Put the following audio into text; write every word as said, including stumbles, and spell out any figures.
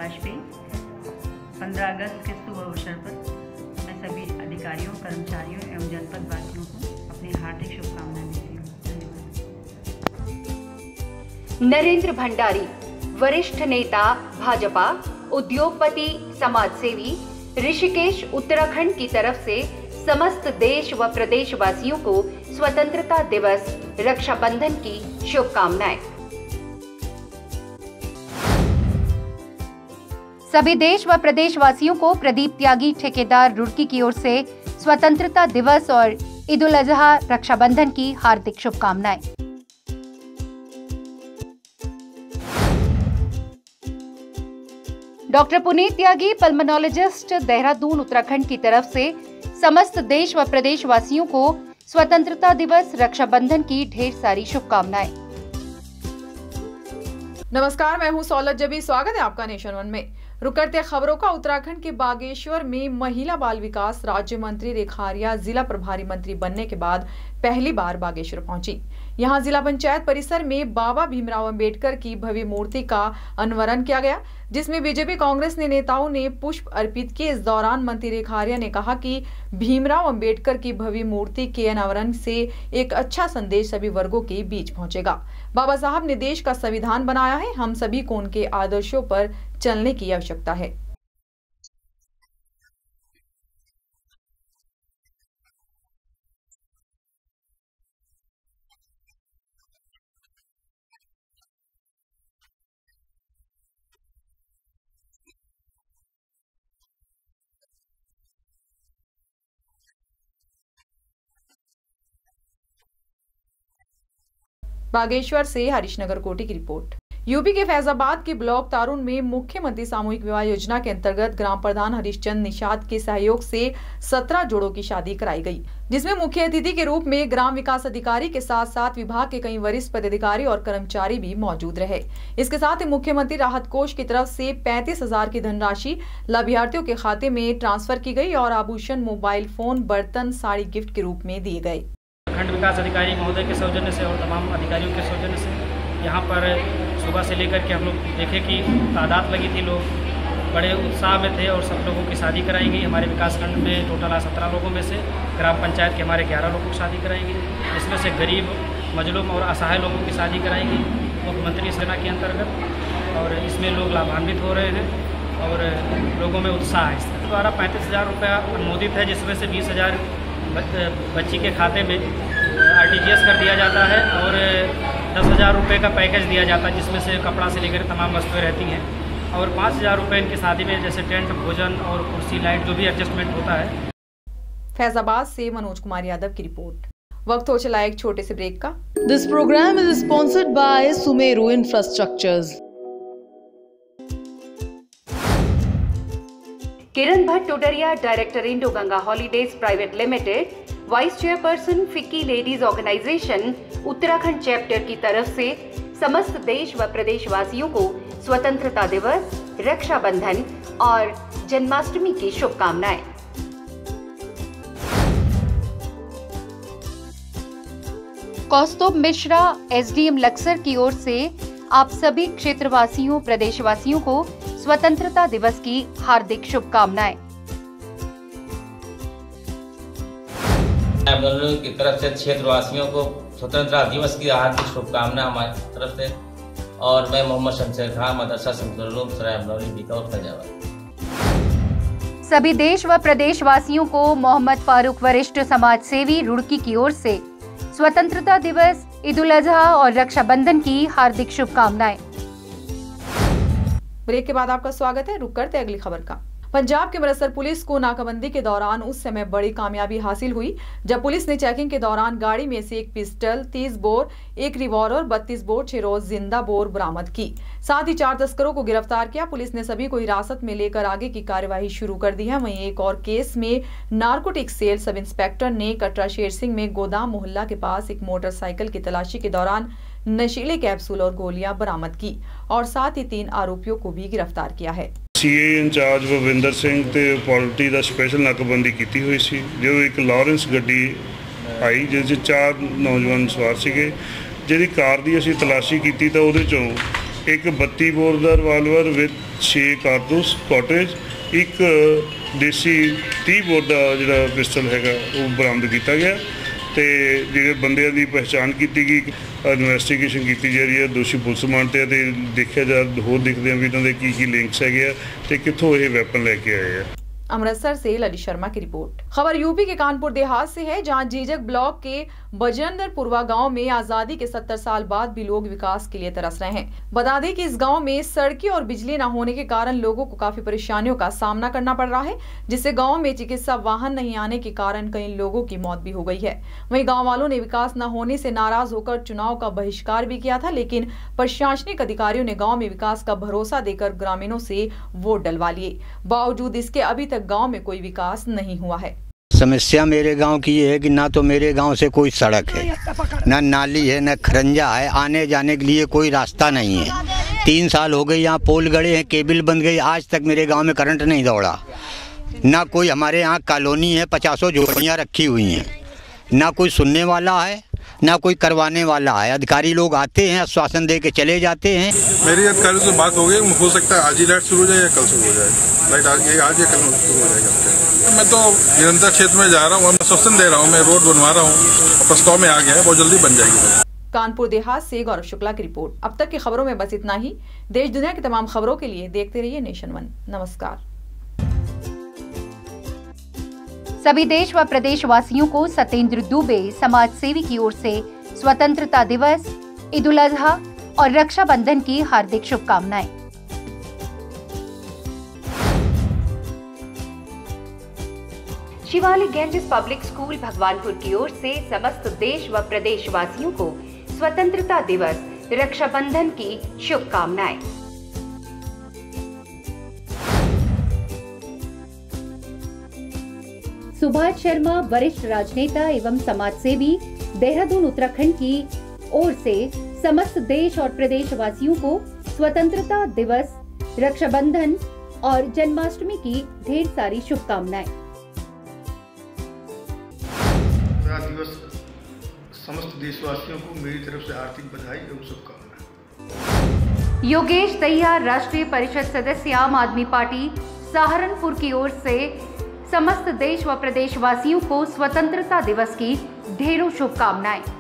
वाजपेयी। पंद्रह अगस्त के शुभ अवसर पर मैं सभी अधिकारियों, कर्मचारियों एवं जनपद वासियों को अपनी हार्दिक शुभकामनाएं देती हूँ। नरेंद्र भंडारी, वरिष्ठ नेता भाजपा, उद्योगपति, समाजसेवी, ऋषिकेश उत्तराखंड की तरफ से समस्त देश व प्रदेशवासियों को स्वतंत्रता दिवस, रक्षाबंधन की शुभकामनाएं। सभी देश व प्रदेशवासियों को प्रदीप त्यागी ठेकेदार रुड़की की ओर से स्वतंत्रता दिवस और ईद उल अजहा रक्षाबंधन की हार्दिक शुभकामनाएं। डॉक्टर पुनीत त्यागी, पल्मोनोलॉजिस्ट, देहरादून उत्तराखंड की तरफ से समस्त देश व प्रदेशवासियों को स्वतंत्रता दिवस, रक्षाबंधन की ढेर सारी शुभकामनाएं। नमस्कार, मैं हूं सौलत जबी। स्वागत है आपका नेशन वन में। रुक करते खबरों का। उत्तराखंड के बागेश्वर में महिला बाल विकास राज्य मंत्री रेखा आर्या जिला प्रभारी मंत्री बनने के बाद पहली बार बागेश्वर पहुंची। यहां जिला पंचायत परिसर में बाबा भीमराव अंबेडकर की भव्य मूर्ति का अनावरण किया गया, जिसमें बीजेपी कांग्रेस ने नेताओं ने पुष्प अर्पित किए। इस दौरान मंत्री रेखा आर्या ने कहा कि भीमराव अंबेडकर की भव्य मूर्ति के अनावरण से एक अच्छा संदेश सभी वर्गों के बीच पहुंचेगा। बाबा साहब ने देश का संविधान बनाया है, हम सभी को उनके आदर्शों पर चलने की आवश्यकता है। बागेश्वर से हरीशनगर कोटी की रिपोर्ट। यूपी के फैजाबाद के ब्लॉक तारुण में मुख्यमंत्री सामूहिक विवाह योजना के अंतर्गत ग्राम प्रधान हरीशचंद निषाद के सहयोग से सत्रह जोड़ों की शादी कराई गई, जिसमें मुख्य अतिथि के रूप में ग्राम विकास अधिकारी के साथ साथ विभाग के कई वरिष्ठ पदाधिकारी और कर्मचारी भी मौजूद रहे। इसके साथ ही मुख्यमंत्री राहत कोष की तरफ से पैंतीस हजार की धनराशि लाभार्थियों के खाते में ट्रांसफर की गई और आभूषण, मोबाइल फोन, बर्तन, साड़ी गिफ्ट के रूप में दिए गए। खंड विकास अधिकारी महोदय के सौजन्य से और तमाम अधिकारियों के सौजन्य से यहाँ पर सुबह से लेकर के हम लोग देखे कि तादाद लगी थी, लोग बड़े उत्साह में थे और सब लोगों की शादी कराई गई। हमारे विकासखंड में टोटल सत्रह लोगों में से ग्राम पंचायत के हमारे ग्यारह लोगों की शादी कराई गई, जिसमें से गरीब, मजलूम और असहाय लोगों की शादी कराई गई मुख्यमंत्री योजना के अंतर्गत, और इसमें लोग लाभान्वित हो रहे हैं और लोगों में उत्साह है। इसके द्वारा पैंतीस हज़ार रुपया अनुमोदित है, जिसमें से बीस हज़ार बच्ची के खाते में आर टी जी एस कर दिया जाता है और दस हज़ार रुपये का पैकेज दिया जाता है, जिसमें से कपड़ा से लेकर तमाम वस्तुएं रहती हैं, और पाँच हज़ार रुपये इनकी शादी में जैसे टेंट, भोजन और कुर्सी, लाइट जो भी एडजस्टमेंट होता है। फैजाबाद से मनोज कुमार यादव की रिपोर्ट। वक्त हो चला एक छोटे से ब्रेक का। This program is sponsored by Sumeru infrastructures. Kiran Bhatt Todariya, director Indo Ganga holidays private limited, vice chairperson FICCI ladies organisation Uttarakhand chapter की तरफ से समस्त देश व प्रदेशवासियों को स्वतंत्रता दिवस, रक्षाबंधन और जन्माष्टमी की शुभकामनाएं। Kaustubh Mishra, S D M Laksar की ओर से आप सभी क्षेत्रवासियों, प्रदेशवासियों को स्वतंत्रता दिवस की हार्दिक शुभकामनाएं। की तरफ से क्षेत्रवासियों को स्वतंत्रता दिवस की हार्दिक शुभकामना हमारी तरफ से, और मैं मोहम्मद शमशेर खान, मदरसा शमशेरुल सराय अमरौली बिकौर फैजाबाद। सभी देश व प्रदेशवासियों को मोहम्मद फारूक, वरिष्ठ समाज सेवी, रुड़की की ओर से स्वतंत्रता दिवस, ईद उल अजहा और रक्षाबंधन की हार्दिक शुभकामनाएं। ब्रेक के बाद आपका स्वागत है। रुक करते अगली खबर का। पंजाब के अमृतसर पुलिस को नाकाबंदी के दौरान उस समय बड़ी कामयाबी हासिल हुई जब पुलिस ने चेकिंग के दौरान गाड़ी में से एक पिस्टल, तीस बोर, एक रिवॉल्वर, बत्तीस बोर, छह रोज जिंदा बोर बरामद की। साथ ही चार तस्करों को गिरफ्तार किया। पुलिस ने सभी को हिरासत में लेकर आगे की कार्यवाही शुरू कर दी है। वहीं एक और केस में नारकोटिक सेल सब इंस्पेक्टर ने कटरा शेर सिंह में गोदाम मोहल्ला के पास एक मोटरसाइकिल की तलाशी के दौरान नशीले कैप्सूल और गोलियां बरामद की और साथ ही तीन आरोपियों को भी गिरफ्तार किया है। सीए इंचार्ज भविंदर सिंह ते पॉलिटी का स्पैशल नाकाबंदी की हुई सी, जो एक लॉरेंस गड्डी आई जिस चार नौजवान सवार सीगे, जिहदी कार की असीं तलाशी की तो उहदे चों एक बत्ती बोर का रिवाल्वर विद छे कारतूस कॉटेज, एक देसी तीह बोर का जो पिस्टल है वो बरामद किया गया। तो ਜਿਹੜੇ ਬੰਦਿਆਂ ਦੀ पहचान की गई, इन्वेस्टिगेशन की जा रही है, दोषी पुलिस मानते हैं। तो देखा जा होर देखते हैं भी इन्होंने की की लिंक्स है तो कितों ये वैपन लेके आए हैं। अमृतसर से ललित शर्मा की रिपोर्ट। खबर यूपी के कानपुर देहात से है, जहां जीजक ब्लॉक के बजेंद्रपुरवा गांव में आजादी के सत्तर साल बाद भी लोग विकास के लिए तरस रहे हैं। बता दें कि इस गांव में सड़कें और बिजली न होने के कारण लोगों को काफी परेशानियों का सामना करना पड़ रहा है, जिससे गांव में चिकित्सा वाहन नहीं आने के कारण कई लोगों की मौत भी हो गई है। वहीं गाँव वालों ने विकास न होने से नाराज होकर चुनाव का बहिष्कार भी किया था, लेकिन प्रशासनिक अधिकारियों ने गाँव में विकास का भरोसा देकर ग्रामीणों से वोट डलवा लिए। बावजूद इसके अभी तक गांव में कोई विकास नहीं हुआ है। समस्या मेरे गांव की ये है कि ना तो मेरे गांव से कोई सड़क है, ना नाली है, ना खरंजा है, आने जाने के लिए कोई रास्ता नहीं है। तीन साल हो गए यहाँ पोल गड़े हैं, केबल बन गई, आज तक मेरे गांव में करंट नहीं दौड़ा। ना कोई हमारे यहाँ कॉलोनी है, पचासों झोपड़ियाँ रखी हुई हैं, ना कोई सुनने वाला है, ना कोई करवाने वाला है। अधिकारी लोग आते हैं, आश्वासन दे के चले जाते हैं। मेरी अधिकारी से बात हो गई, हो सकता है आज ही लाइट शुरू हो जाए या कल शुरू हो जाए। लाइट आज आज या कल शुरू हो जाएगा। मैं तो निरंतर क्षेत्र में जा रहा हूँ, मैं आश्वासन दे रहा हूँ, मैं रोड बनवा रहा हूँ, प्रस्ताव में आ गया है, बहुत जल्दी बन जाएगी। कानपुर देहात से गौरव शुक्ला की रिपोर्ट। अब तक की खबरों में बस इतना ही। देश दुनिया की तमाम खबरों के लिए देखते रहिए नेशन वन। नमस्कार। सभी देश व प्रदेशवासियों को सत्येंद्र दुबे समाज सेवी की ओर से स्वतंत्रता दिवस, ईद उल अजहा और रक्षाबंधन की हार्दिक शुभकामनाएं। Shivalik Ganges public school Bhagwanpur की ओर से समस्त देश व प्रदेशवासियों को स्वतंत्रता दिवस, रक्षाबंधन की शुभकामनाएं। सुभाष शर्मा वरिष्ठ राजनेता एवं समाजसेवी देहरादून उत्तराखंड की ओर से समस्त देश और प्रदेशवासियों को स्वतंत्रता दिवस, रक्षाबंधन और जन्माष्टमी की ढेर सारी शुभकामनाएं। दिवस समस्त देशवासियों को मेरी तरफ से हार्दिक बधाई एवं शुभकामनाएं। योगेश दहिया राष्ट्रीय परिषद सदस्य आम आदमी पार्टी सहारनपुर की ओर से समस्त देश व प्रदेशवासियों को स्वतंत्रता दिवस की ढेरों शुभकामनाएं।